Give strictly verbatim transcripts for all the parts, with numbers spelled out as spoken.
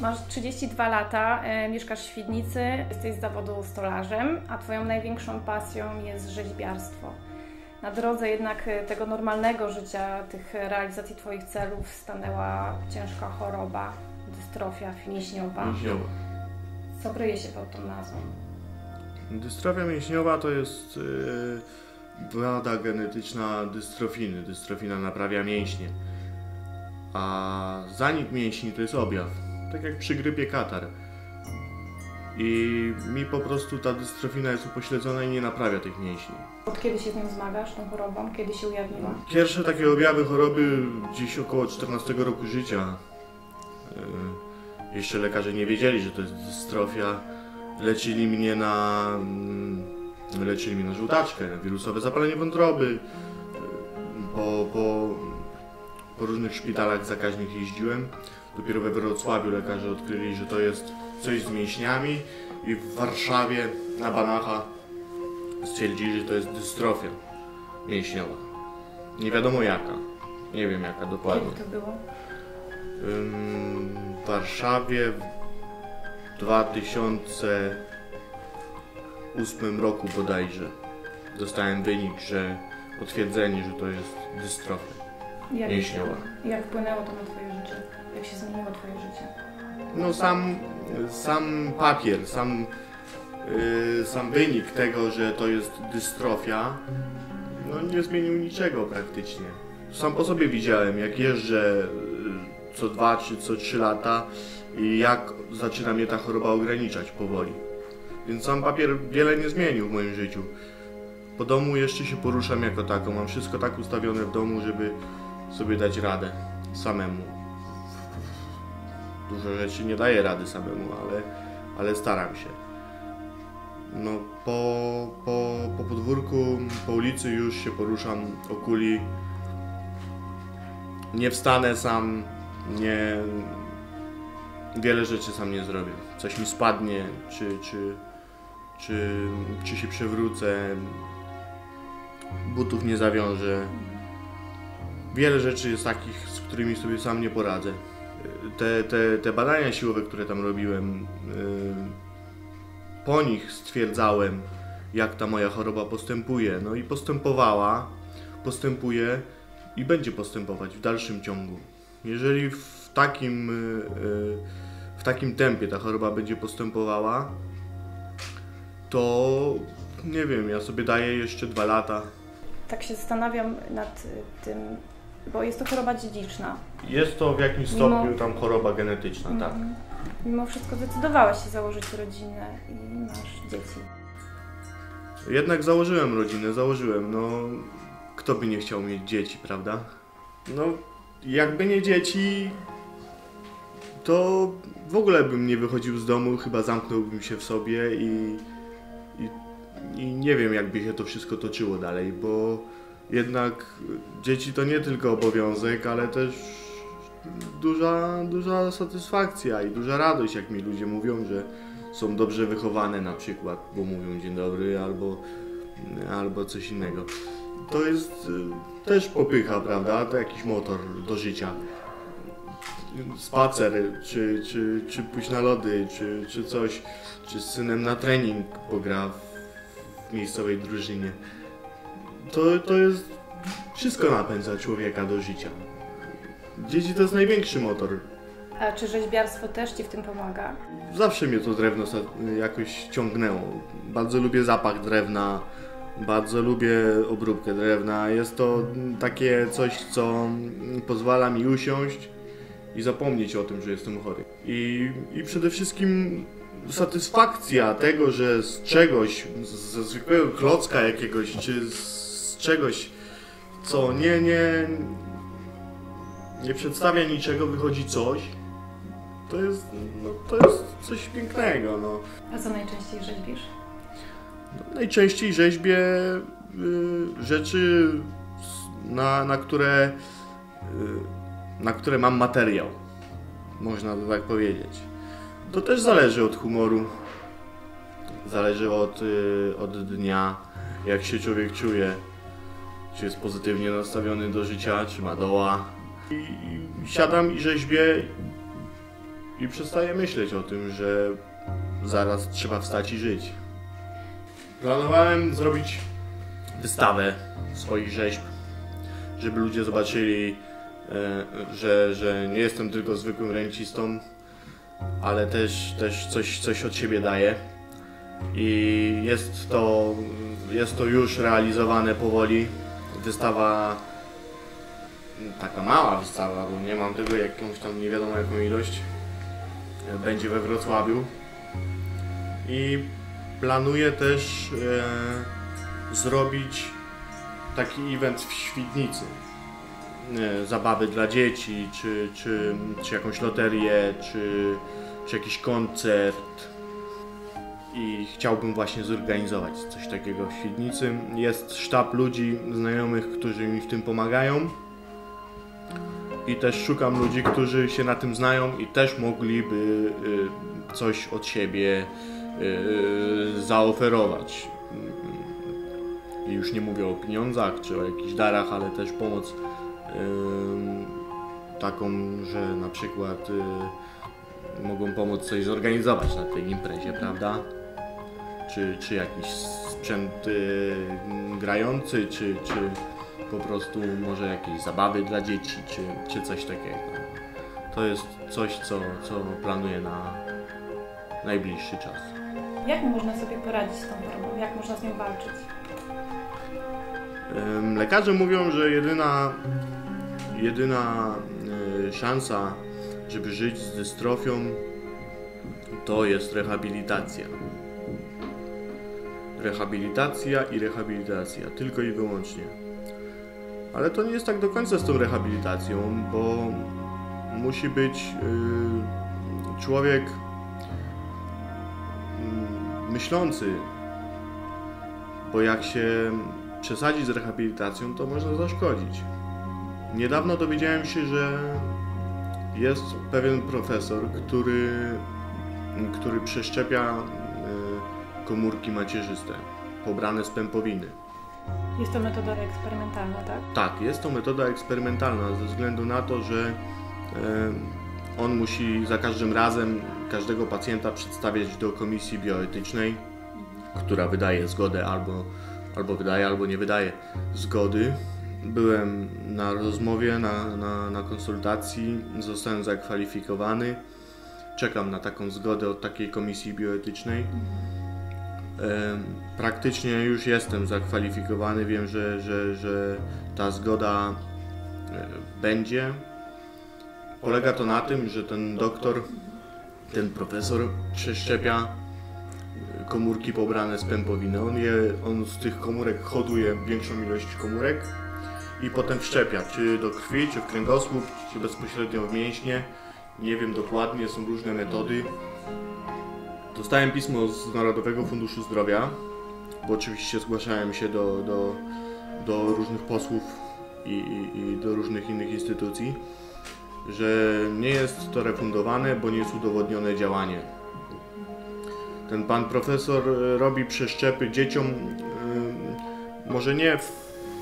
Masz trzydzieści dwa lata, e, mieszkasz w Świdnicy, jesteś z zawodu stolarzem, a Twoją największą pasją jest rzeźbiarstwo. Na drodze jednak tego normalnego życia, tych realizacji Twoich celów stanęła ciężka choroba, dystrofia mięśniowa. Mięśniowa. Co kryje się pod tą nazwą? Dystrofia mięśniowa to jest yy, wada genetyczna dystrofiny. Dystrofina naprawia mięśnie. A zanik mięśni to jest objaw. Tak jak przy grypie katar. I mi po prostu ta dystrofina jest upośledzona i nie naprawia tych mięśni. Od kiedy się z nią zmagasz, tą chorobą? Kiedy się ujawniła? Pierwsze takie objawy choroby gdzieś około czternastego roku życia. Yy, jeszcze lekarze nie wiedzieli, że to jest dystrofia. Leczyli mnie na, leczyli mnie na żółtaczkę, na wirusowe zapalenie wątroby. Po, po, po różnych szpitalach zakaźnych jeździłem. Dopiero we Wrocławiu lekarze odkryli, że to jest coś z mięśniami i w Warszawie na Banacha stwierdzili, że to jest dystrofia mięśniowa. Nie wiadomo jaka. Nie wiem jaka dokładnie. Kiedy to było? W Warszawie w dwa tysiące ósmym roku bodajże dostałem wynik, że potwierdzenie, że to jest dystrofia Jak, mięśniowa. jak wpłynęło to na Twoje życie? Jak się zmieniło Twoje życie? No sam, sam papier, sam, yy, sam wynik tego, że to jest dystrofia, no nie zmienił niczego praktycznie. Sam po sobie widziałem, jak jeżdżę co dwa czy co trzy lata i jak zaczyna mnie ta choroba ograniczać powoli. Więc sam papier wiele nie zmienił w moim życiu. Po domu jeszcze się poruszam jako tako. Mam wszystko tak ustawione w domu, żeby sobie dać radę samemu. Dużo rzeczy nie daję rady samemu, ale, ale staram się. No, po, po, po podwórku, po ulicy już się poruszam o kuli. Nie wstanę sam, nie... Wiele rzeczy sam nie zrobię. Coś mi spadnie, czy, czy, czy, czy się przewrócę, butów nie zawiążę. Wiele rzeczy jest takich, z którymi sobie sam nie poradzę. Te, te, te badania siłowe, które tam robiłem, po nich stwierdzałem, jak ta moja choroba postępuje. No i postępowała, postępuje i będzie postępować w dalszym ciągu. Jeżeli w takim, w takim tempie ta choroba będzie postępowała, to nie wiem, ja sobie daję jeszcze dwa lata. Tak się zastanawiam nad tym, bo jest to choroba dziedziczna. Jest to w jakimś stopniu Mimo... tam choroba genetyczna, mm. tak. Mimo wszystko zdecydowałeś się założyć rodzinę i masz dzieci. Jednak założyłem rodzinę, założyłem, no kto by nie chciał mieć dzieci, prawda? No jakby nie dzieci, to w ogóle bym nie wychodził z domu, chyba zamknąłbym się w sobie i, i, i nie wiem, jakby się to wszystko toczyło dalej, bo jednak dzieci to nie tylko obowiązek, ale też duża, duża satysfakcja i duża radość, jak mi ludzie mówią, że są dobrze wychowane na przykład, bo mówią dzień dobry albo, albo coś innego. To jest też popycha, prawda? To jakiś motor do życia. Spacer, czy, czy, czy pójść na lody, czy, czy coś, czy z synem na trening pogra w miejscowej drużynie. To, to jest, wszystko napędza człowieka do życia. Dzieci to jest największy motor. A czy rzeźbiarstwo też Ci w tym pomaga? Zawsze mnie to drewno jakoś ciągnęło. Bardzo lubię zapach drewna, bardzo lubię obróbkę drewna. Jest to takie coś, co pozwala mi usiąść i zapomnieć o tym, że jestem chory. I, i przede wszystkim satysfakcja tego, że z czegoś, ze zwykłego klocka jakiegoś, czy z czegoś, co nie, nie, nie przedstawia niczego, wychodzi coś, to jest, no, to jest coś pięknego. No. A co najczęściej rzeźbisz? No, najczęściej rzeźbię y, rzeczy, na, na, które, y, na które mam materiał, można by tak powiedzieć. To też zależy od humoru, zależy od, y, od dnia, jak się człowiek czuje, czy jest pozytywnie nastawiony do życia, czy ma doła. I, i siadam i rzeźbię i przestaję myśleć o tym, że zaraz trzeba wstać i żyć. Planowałem zrobić wystawę swoich rzeźb, żeby ludzie zobaczyli, że, że nie jestem tylko zwykłym rencistą, ale też, też coś, coś od siebie daję. I jest to, jest to już realizowane powoli. Wystawa, taka mała wystawa, bo nie mam tego jakąś tam nie wiadomo jaką ilość, będzie we Wrocławiu. I planuję też e, zrobić taki event w Świdnicy. E, zabawy dla dzieci, czy, czy, czy jakąś loterię, czy, czy jakiś koncert. I chciałbym właśnie zorganizować coś takiego w Świdnicy. Jest sztab ludzi, znajomych, którzy mi w tym pomagają. I też szukam ludzi, którzy się na tym znają i też mogliby y, coś od siebie y, zaoferować. I już nie mówię o pieniądzach czy o jakichś darach, ale też pomoc y, taką, że na przykład y, mogą pomóc coś zorganizować na tej imprezie, prawda? Czy, czy jakiś sprzęt y, grający, czy, czy po prostu może jakieś zabawy dla dzieci, czy, czy coś takiego. To jest coś, co, co planuję na najbliższy czas. Jak można sobie poradzić z tą chorobą? Jak można z nią walczyć? Lekarze mówią, że jedyna, jedyna szansa, żeby żyć z dystrofią, to jest rehabilitacja. Rehabilitacja i rehabilitacja, tylko i wyłącznie. Ale to nie jest tak do końca z tą rehabilitacją, bo musi być yy, człowiek yy, myślący, bo jak się przesadzi z rehabilitacją, to można zaszkodzić. Niedawno dowiedziałem się, że jest pewien profesor, który, który przeszczepia yy, komórki macierzyste pobrane z pępowiny. Jest to metoda eksperymentalna, tak? Tak, jest to metoda eksperymentalna ze względu na to, że e, on musi za każdym razem każdego pacjenta przedstawiać do komisji bioetycznej, która wydaje zgodę albo, albo wydaje, albo nie wydaje zgody. Byłem na rozmowie, na, na, na konsultacji, zostałem zakwalifikowany. Czekam na taką zgodę od takiej komisji bioetycznej. Praktycznie już jestem zakwalifikowany, wiem, że, że, że ta zgoda będzie. Polega to na tym, że ten doktor, ten profesor przeszczepia komórki pobrane z pępowiny. On, je, on z tych komórek hoduje większą ilość komórek i potem wszczepia, czy do krwi, czy w kręgosłup, czy bezpośrednio w mięśnie. Nie wiem dokładnie, są różne metody. Dostałem pismo z Narodowego Funduszu Zdrowia, bo oczywiście zgłaszałem się do, do, do różnych posłów i, i, i do różnych innych instytucji, że nie jest to refundowane, bo nie jest udowodnione działanie. Ten pan profesor robi przeszczepy dzieciom, yy, może nie w,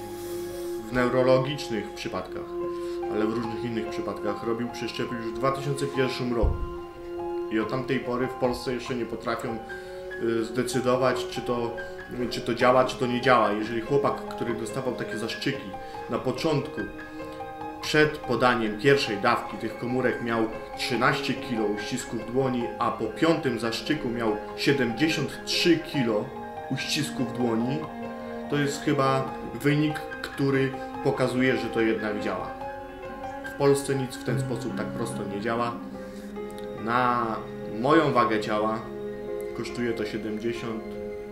w neurologicznych przypadkach, ale w różnych innych przypadkach. Robił przeszczepy już w dwa tysiące pierwszym roku. I od tamtej pory w Polsce jeszcze nie potrafią zdecydować, czy to, czy to działa, czy to nie działa. Jeżeli chłopak, który dostawał takie zastrzyki na początku, przed podaniem pierwszej dawki tych komórek miał trzynaście kilo uścisków dłoni, a po piątym zastrzyku miał siedemdziesiąt trzy kilo uścisków dłoni, to jest chyba wynik, który pokazuje, że to jednak działa. W Polsce nic w ten sposób tak prosto nie działa. Na moją wagę ciała kosztuje to siedemdziesiąt,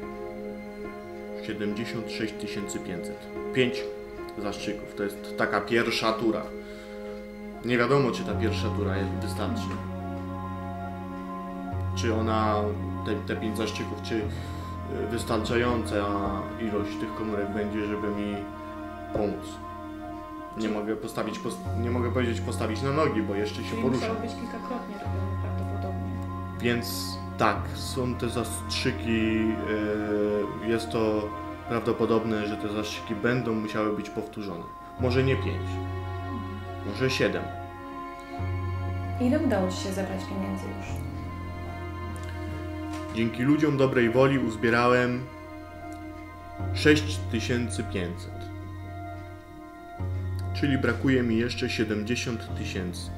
siedemdziesiąt sześć tysięcy pięćset. pięć zastrzyków. To jest taka pierwsza tura. Nie wiadomo, czy ta pierwsza tura wystarczy. Czy ona, te, te pięć zastrzyków, czy wystarczająca ilość tych komórek będzie, żeby mi pomóc. Nie mogę postawić, nie mogę powiedzieć postawić na nogi, bo jeszcze się poruszam. Musiało być kilkakrotnie robione prawdopodobnie. Więc tak, są te zastrzyki, jest to prawdopodobne, że te zastrzyki będą musiały być powtórzone. Może nie pięć, może siedem. Ile udało Ci się zebrać pieniędzy już? Dzięki ludziom dobrej woli uzbierałem sześć tysięcy pięćset. Czyli brakuje mi jeszcze siedemdziesiąt tysięcy.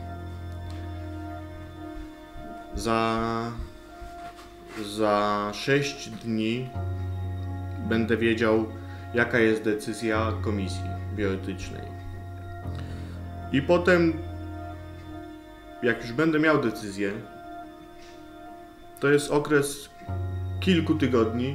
Za, za sześć dni będę wiedział, jaka jest decyzja komisji bioetycznej. I potem, jak już będę miał decyzję, to jest okres kilku tygodni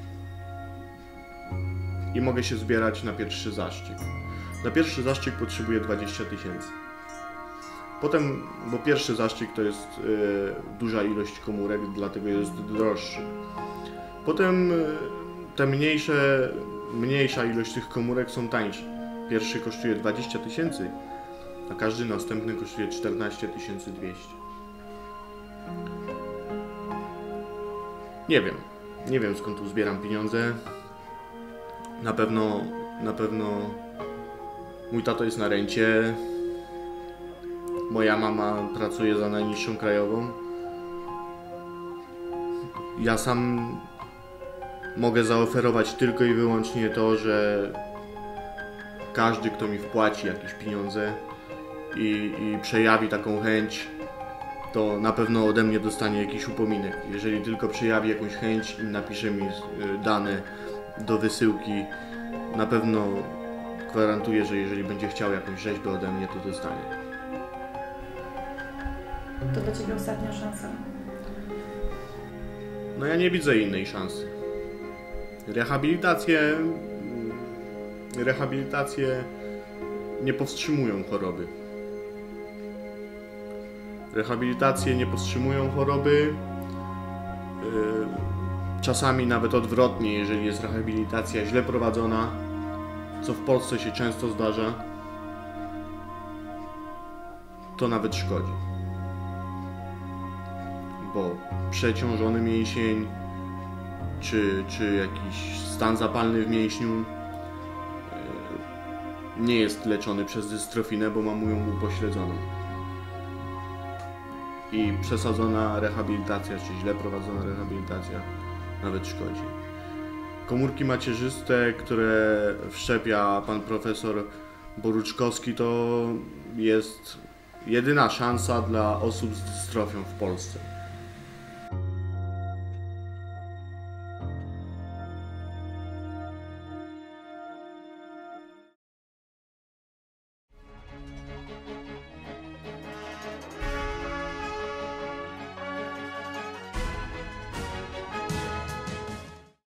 i mogę się zbierać na pierwszy zastrzyk. Na pierwszy zastrzyk potrzebuję dwadzieścia tysięcy. Potem, bo pierwszy zastrzyk to jest y, duża ilość komórek, dlatego jest droższy. Potem y, te mniejsze, mniejsza ilość tych komórek są tańsze. Pierwszy kosztuje dwadzieścia tysięcy, a każdy następny kosztuje czternaście tysięcy dwieście. Nie wiem. Nie wiem, skąd tu zbieram pieniądze. Na pewno, na pewno mój tato jest na rencie. Moja mama pracuje za najniższą krajową. Ja sam mogę zaoferować tylko i wyłącznie to, że każdy, kto mi wpłaci jakieś pieniądze i, i przejawi taką chęć, to na pewno ode mnie dostanie jakiś upominek. Jeżeli tylko przejawi jakąś chęć i napisze mi dane do wysyłki, na pewno gwarantuję, że jeżeli będzie chciał jakąś rzeźbę ode mnie, to dostanie. To dla Ciebie ostatnia szansa. No ja nie widzę innej szansy. Rehabilitacje... Rehabilitacje nie powstrzymują choroby. Rehabilitacje nie powstrzymują choroby. Czasami nawet odwrotnie, jeżeli jest rehabilitacja źle prowadzona, co w Polsce się często zdarza, to nawet szkodzi. Bo przeciążony mięsień, czy, czy jakiś stan zapalny w mięśniu nie jest leczony przez dystrofinę, bo mamy ją upośledzoną. I przesadzona rehabilitacja, czy źle prowadzona rehabilitacja nawet szkodzi. Komórki macierzyste, które wszczepia pan profesor Boruczkowski, to jest jedyna szansa dla osób z dystrofią w Polsce.